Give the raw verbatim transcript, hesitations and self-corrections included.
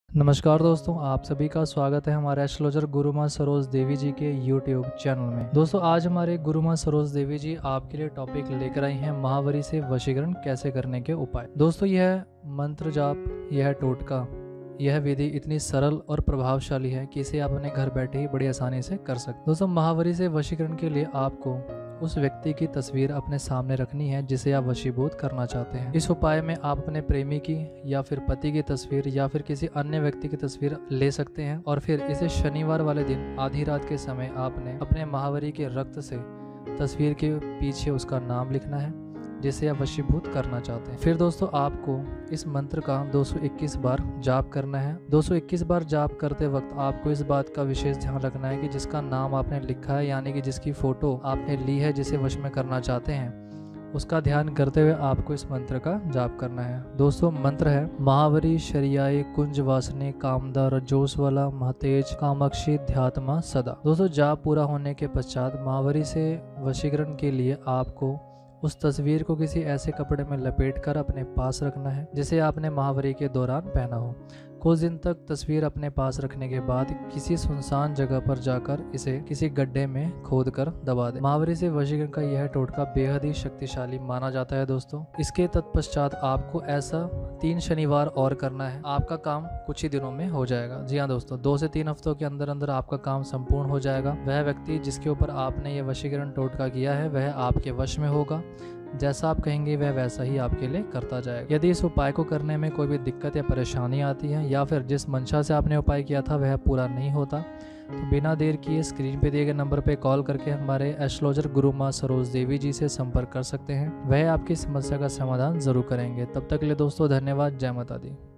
नमस्कार दोस्तों, आप सभी का स्वागत है हमारे एस्ट्रोलॉजर गुरु माँ सरोज देवी जी के यूट्यूब चैनल में। दोस्तों, आज हमारे गुरु माँ सरोज देवी जी आपके लिए टॉपिक लेकर आई हैं महावरी से वशीकरण कैसे करने के उपाय। दोस्तों, यह मंत्र जाप, यह टोटका, यह विधि इतनी सरल और प्रभावशाली है कि इसे आप अपने घर बैठे ही बड़ी आसानी से कर सकते हैं। दोस्तों, महावरी से वशीकरण के लिए आपको उस व्यक्ति की तस्वीर अपने सामने रखनी है जिसे आप वशीभूत करना चाहते हैं। इस उपाय में आप अपने प्रेमी की या फिर पति की तस्वीर या फिर किसी अन्य व्यक्ति की तस्वीर ले सकते हैं और फिर इसे शनिवार वाले दिन आधी रात के समय आपने अपने महावरी के रक्त से तस्वीर के पीछे उसका नाम लिखना है जिसे आप वशीभूत करना चाहते हैं। फिर दोस्तों, आपको इस मंत्र का दो सौ इक्कीस बार जाप करना है। दो सौ इक्कीस बार जाप करते वक्त आपको इस बात का विशेष ध्यान रखना है कि जिसका नाम आपने लिखा है, यानी कि जिसकी फोटो आपने ली है, जिसे वश में करना चाहते हैं, उसका ध्यान करते हुए आपको इस मंत्र का जाप करना है। दोस्तों, मंत्र है महावरी शरियाए कुंज वासने कामदा रजोसवाला महतेज कामाक्षी ध्यात्मा सदा। दोस्तों, जाप पूरा होने के पश्चात महावरी से वशीकरण के लिए आपको उस तस्वीर को किसी ऐसे कपड़े में लपेटकर अपने पास रखना है जिसे आपने महावरी के दौरान पहना हो। कुछ दिन तक तस्वीर अपने पास रखने के बाद किसी सुनसान जगह पर जाकर इसे किसी गड्ढे में खोदकर दबा दें। महावरी से वशीकरण का यह टोटका बेहद ही शक्तिशाली माना जाता है। दोस्तों, इसके तत्पश्चात आपको ऐसा तीन शनिवार और करना है। आपका काम कुछ ही दिनों में हो जाएगा। जी हाँ दोस्तों, दो से तीन हफ्तों के अंदर अंदर आपका काम संपूर्ण हो जाएगा। वह व्यक्ति जिसके ऊपर आपने ये वशीकरण टोटका किया है वह आपके वश में होगा। जैसा आप कहेंगे वह वैसा ही आपके लिए करता जाएगा। यदि इस उपाय को करने में कोई भी दिक्कत या परेशानी आती है या फिर जिस मंशा से आपने उपाय किया था वह पूरा नहीं होता, तो बिना देर किए स्क्रीन पे दिए गए नंबर पे कॉल करके हमारे एस्ट्रोलॉजर गुरु माँ सरोज देवी जी से संपर्क कर सकते हैं। वह आपकी समस्या का समाधान जरूर करेंगे। तब तक के लिए दोस्तों धन्यवाद। जय माता दी।